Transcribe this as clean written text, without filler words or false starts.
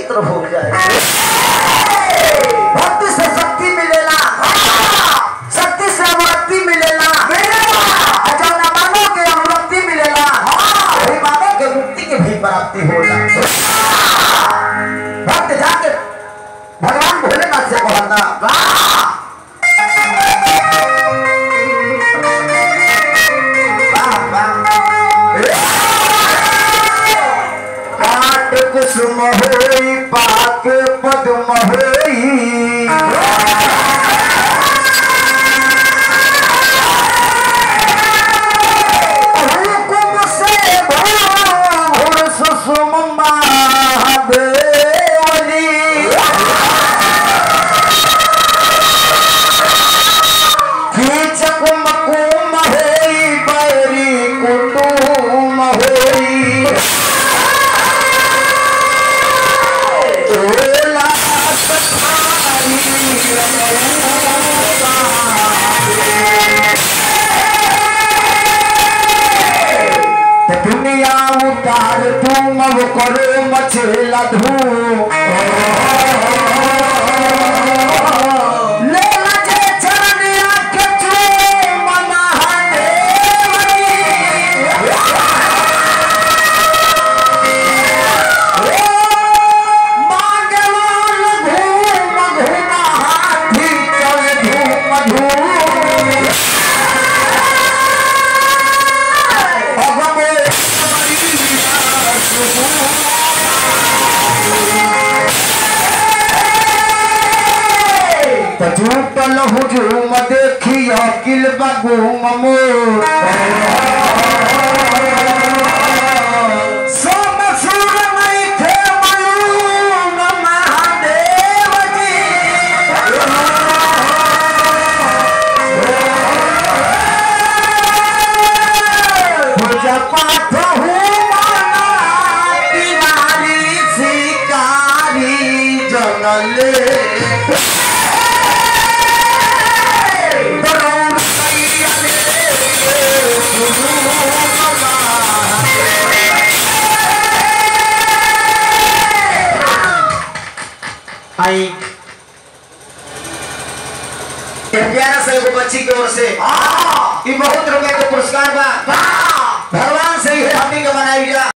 चित्र हो जाए। भक्ति से शक्ति मिलेला, शक्ति से अमृति मिलेला, जब ना मानो के अमृति मिलेला, वही मानो के मुक्ति की भी प्राप्ति होला। भक्त जाके भगवान भोलेनाथ से कहता कुसुम होई पाक पद्म होई हुकुम से भोर सुसुम महादेवनी खींच कुम कुम होई बैरी कुटुम होई दुनिया उतार तुम करो मछला धूम हुजूम देखियो किल बगूम मोर सोम सूर नहीं थे मयून महादेव जी पूजा पाठ किनारी शिकारी जनले आई प्यारा से एगो बच्ची की ओर से ये बहुत रुपए का पुरस्कार बा भगवान से ही हमनी